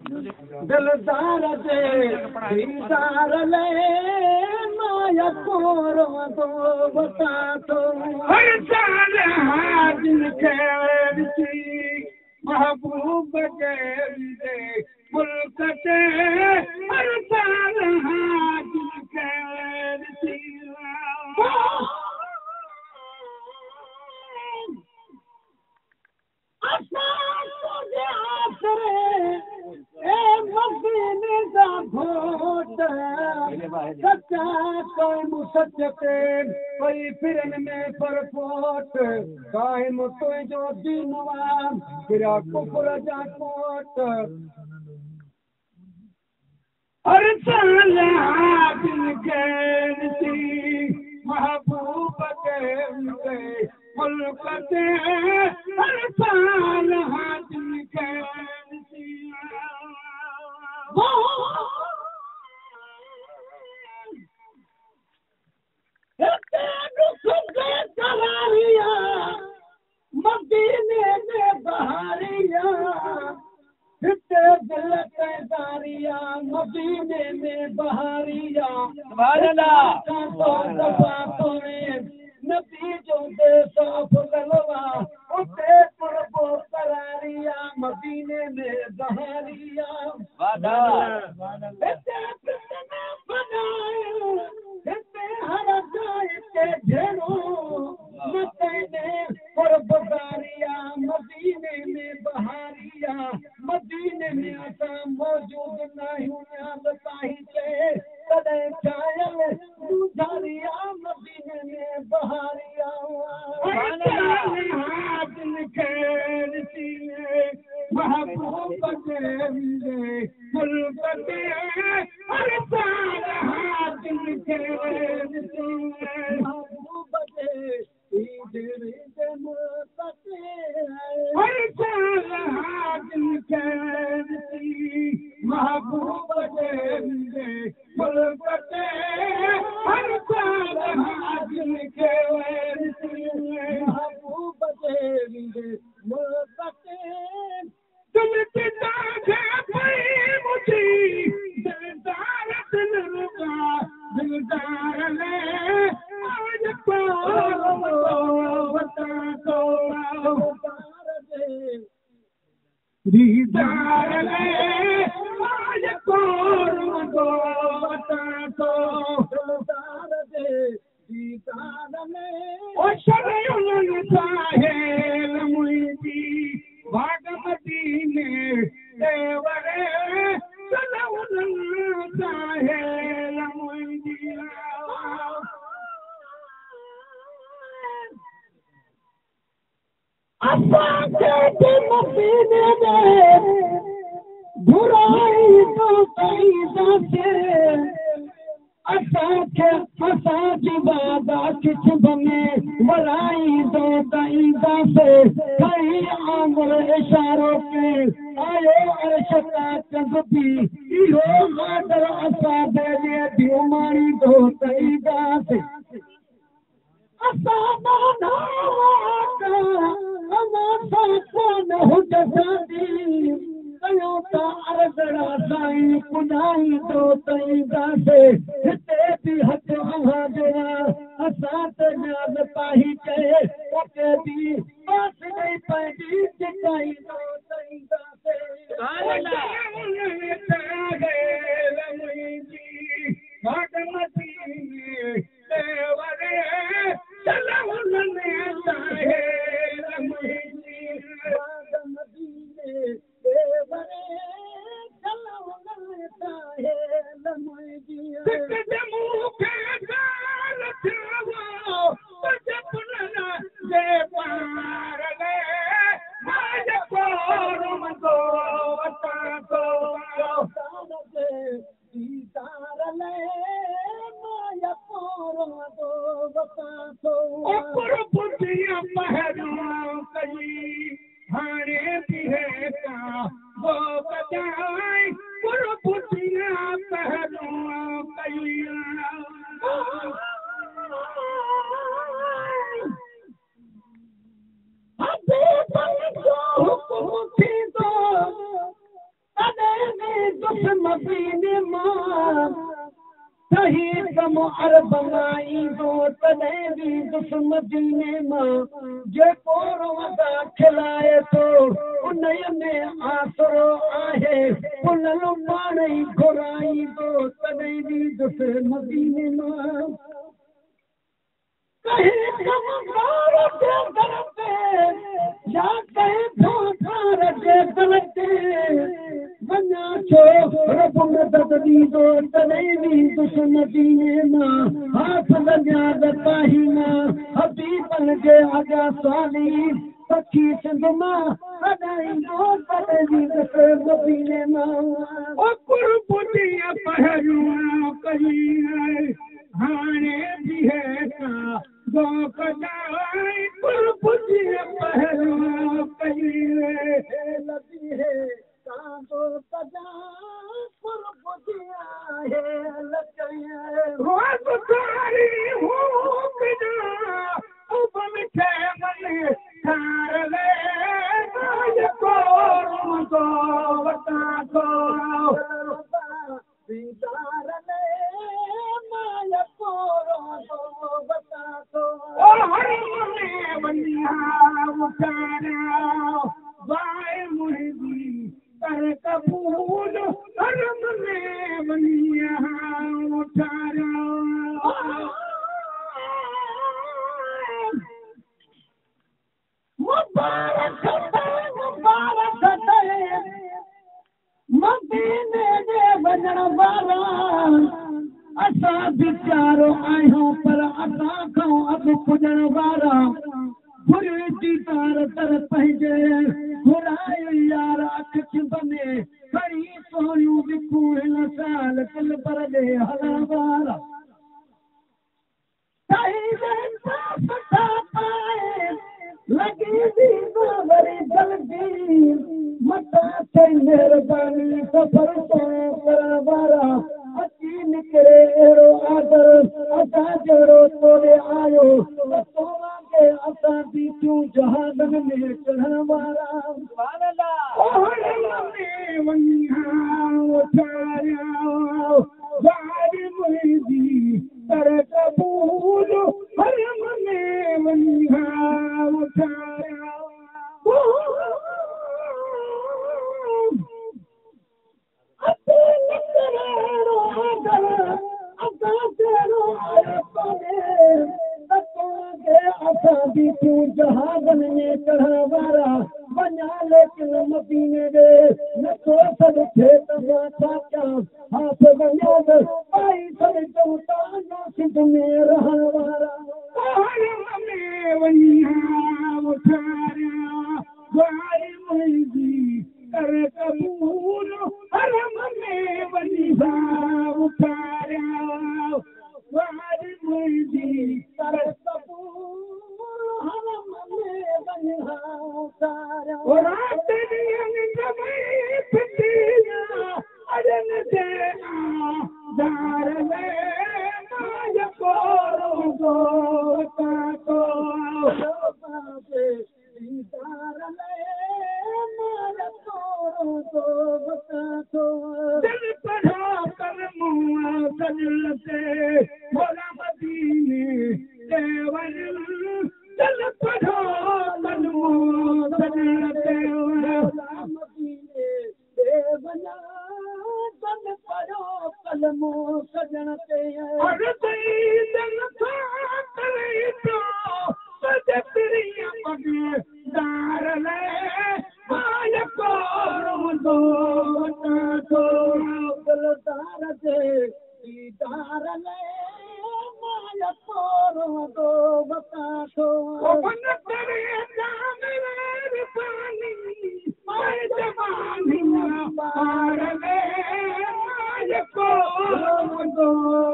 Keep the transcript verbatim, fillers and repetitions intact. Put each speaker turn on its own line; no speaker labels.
दिलदार जे दीदार ले माया कोरो तो बता तो हर साल हाजिर के महबूब के मुल्क से हर साल हाजिर के सच्चा कायम सच ते कोई फिरन में परपोट कायम तुझो दीनवा फिरा कुफर जा कोट हर साल हाजिर के महबूब के मुल्क से हर साल हाजिर के मदीने में बहारिया हिते दिल के दारिया मदीने में बहारिया नबी जो दे साफ गलवा उते पुरबो करारिया मदीने में बहारिया हिते कितने बनाए हिते हर जाए के ढेरो मदीने पुरबदारिया मदीने में बहारिया मदीने में असा मौजूद नहीं याद ताही के कदे चायल गुजारिया मदीने में बहारिया हाजिर के महबूब के मुल्क से हर साल हाजिर के महबूब के हर साल हाजिर के महबूब के मुल्क से हर साल हाजिर के महबूब के मुल्क से तुम पिता के भाई मुझे दिलदार दिल रुका दिलदार ले आज को बता दो दीदार ले आज को बता दो दिलदार दे दीदार ले ओ शरीर साहेल मुझी भागवती ने देवरे सलवन साहेल मुझी असा के मदीने में बुराई तो कई जाते असा के असा जिबादा किछ बने वलाई दो कई जाते कई आंगुल इशारों के आयो अर्श का कज़बी इहो मादर असा दे दिमारी दो कई जाते असा ना साईं पुॼाई तो तई दासे हिते बि हथ आवाज़ असां त याद पाही चए उते बि बास नहीं पंहिंजी टिकाई तो तई दासे भागमती देवरे चलवने चाहे वो बजाए पुर पुटिया पहलुआ कई दुश्मनी मां सही कम अरब माई दो तॾहिं बि दुश्मनी मां जेको रोज़ा खिलाए थो उन में आसरो आहे उन पाण ई घुराईंदो तॾहिं बि दुश्मनी मां कहीं कम कार के घर पे या कहीं धोखार के दिल पे बना छो रब मदद दीदो तॾहिं बि दुश्मनी मां हाथ लॻा दताही मां हबीबन जे अॻियां साली पखी सिंध मां अॾाईंदो तॾहिं बि दुश्मनी मां ओ कुर्ब जी पहरियों कई हाणे भी है का गो कदाई कुर्ब जी पहरियों कई लगी है कांदो कदा कुर्ब जी आहे लगी रोज़ तारी हो बिना उब मिठे मन ठार ले ये को को बता को दीदार ले माया कोरो तो बता को ओ हरि ने बनिया उठारा वाए मुर्गी कर कबूल हरम ने बनिया उठारा मुबारक मुबारक मदीने जे वञण वारा असां वीचारो आहियूं पर असां खां अॻु पुॼण वारा घुरे दीदार तर पंहिंजे घुरायो यार अख चिंब में खड़ी सोनियूं विकूं हिन साल किल पर ॾे हलण वारा लगी दीदो वरी जल्दी मता थई मेहरबानी सफर करण वारा अची निकिरे अहिड़ो आदर असां जहिड़ो तोड़े आयो तोड़ा के असां बीठूं जहाज़न में चढ़ण वारा वारी मुंहिंजी कर कबूल हरम में वञा उठाया जहाज़न में चढ़ण वारा वञा लेकिन मदीने ॾे नथो सॾु थिए त मां छा कयां हाथ वञो त पाई छॾिजो तव्हांजो सिंध में रहण वारा में वञा उठारिया वारी मुंहिंजी कर कबूल हरम में वञा उठारिया वारी मुंहिंजी कर कबूल हरम में वञा उठारिया रात ॾींहं जमई फिटिया अजन जे दार में माय कोरो गो ताको दीदार में माय कोरो गो ताको दिल पढ़ा कर मुआ सजल से भोला मदीने देवन दिल पढ़ा कर मुआ सजल से भोला मदीने देवन दिल पढ़ो कलमो सजन ते और तई दिल था करे तो सज प्रिय पगे दार ले माय कोरो दो ताको दिलदार दे दीदार ले माय कोरो दो बताको वन करे जान रे पानी माय जवानी पार ले माय कोरो दो